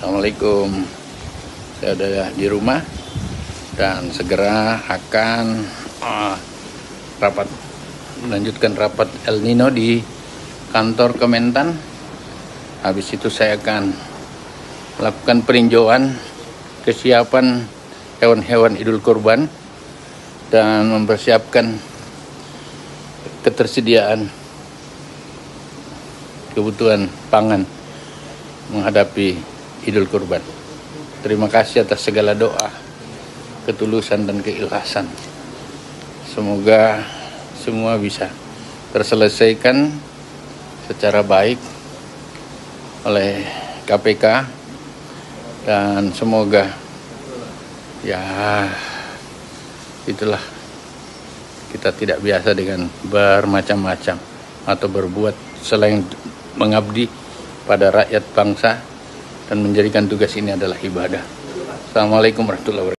Assalamualaikum. Saya sudah di rumah dan segera akan melanjutkan rapat El Nino di kantor Kementan. Habis itu saya akan melakukan peninjauan kesiapan hewan-hewan Idul Kurban dan mempersiapkan ketersediaan kebutuhan pangan menghadapi Idul Kurban. Terima kasih atas segala doa, ketulusan dan keikhlasan. Semoga semua bisa terselesaikan secara baik oleh KPK dan semoga itulah, kita tidak biasa dengan bermacam-macam atau berbuat selain mengabdi pada rakyat bangsa dan menjadikan tugas ini adalah ibadah. Assalamualaikum warahmatullahi wabarakatuh.